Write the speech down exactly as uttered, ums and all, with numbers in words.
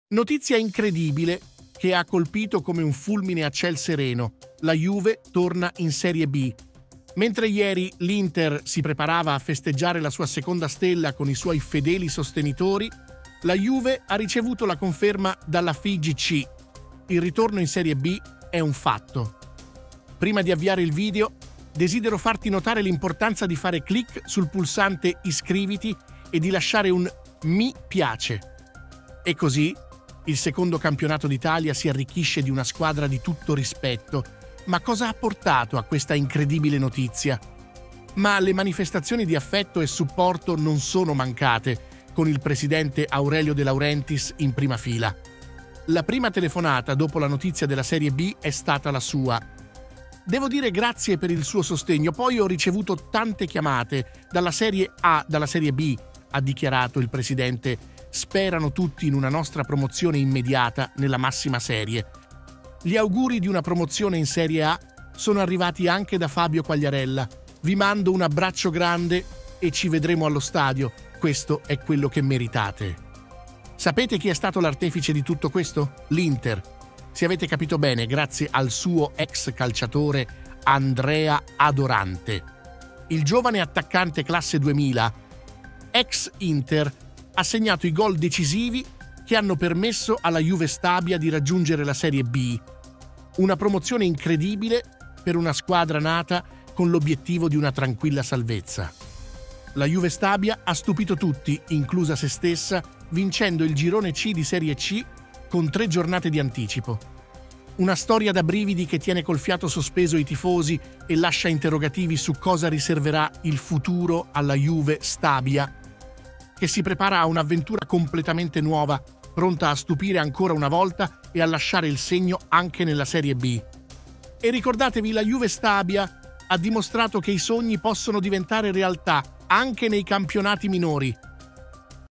Notizia incredibile che ha colpito come un fulmine a ciel sereno. La Juve torna in Serie B. Mentre ieri l'Inter si preparava a festeggiare la sua seconda stella con i suoi fedeli sostenitori, la Juve ha ricevuto la conferma dalla F I G C. Il ritorno in Serie B è un fatto. Prima di avviare il video, desidero farti notare l'importanza di fare clic sul pulsante iscriviti e di lasciare un mi piace. E così il secondo campionato d'Italia si arricchisce di una squadra di tutto rispetto. Ma cosa ha portato a questa incredibile notizia? Ma le manifestazioni di affetto e supporto non sono mancate, con il presidente Aurelio De Laurentiis in prima fila. La prima telefonata dopo la notizia della Serie B è stata la sua. Devo dire grazie per il suo sostegno, poi ho ricevuto tante chiamate dalla Serie A, dalla Serie B, ha dichiarato il presidente. Sperano tutti in una nostra promozione immediata nella massima serie. Gli auguri di una promozione in Serie A sono arrivati anche da Fabio Quagliarella. Vi mando un abbraccio grande e ci vedremo allo stadio. Questo è quello che meritate. Sapete chi è stato l'artefice di tutto questo? L'Inter. Se avete capito bene, grazie al suo ex calciatore Andrea Adorante. Il giovane attaccante classe duemila, ex Inter, ha segnato i gol decisivi che hanno permesso alla Juve Stabia di raggiungere la Serie B. Una promozione incredibile per una squadra nata con l'obiettivo di una tranquilla salvezza. La Juve Stabia ha stupito tutti, inclusa se stessa, vincendo il girone C di Serie C con tre giornate di anticipo. Una storia da brividi che tiene col fiato sospeso i tifosi e lascia interrogativi su cosa riserverà il futuro alla Juve Stabia, che si prepara a un'avventura completamente nuova, pronta a stupire ancora una volta e a lasciare il segno anche nella Serie B. E ricordatevi, la Juve Stabia ha dimostrato che i sogni possono diventare realtà anche nei campionati minori.